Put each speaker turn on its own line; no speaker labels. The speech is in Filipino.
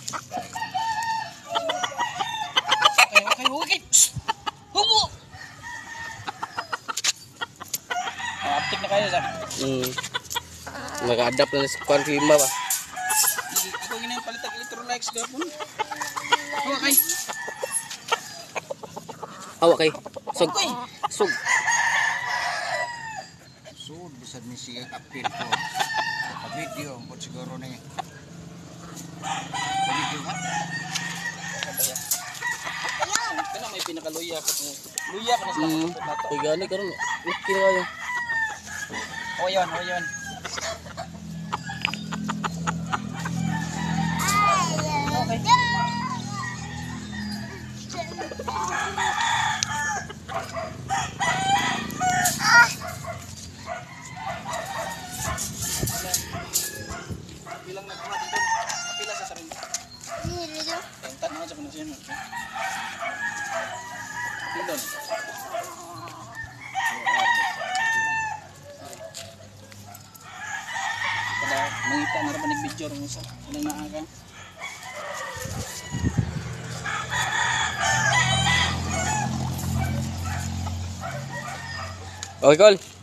Okay, okay. Hubo. Aptik na kayo sa.
Nag-adapt na sa kwan klima ba.
Ako gina palitan electrolytes gapon. Okay.
Awak kay. Sug.
Okay.
Sug.
Sud bisa ni siya apil ko. Sa video ang siguro na yan. Sa video ha?
Kana may pinakaluya ka to. Luya ka na sa nato.
Kay gani karon. Okay na kayo.
Oh yun, oh yun. Okay. Bilang nagkuha dito. Kapila sa sarili. Ang tanong sa kanila siya. Pilon. Kada mangita na raman nag-video rin sa ilang naaga.
Okay, Col.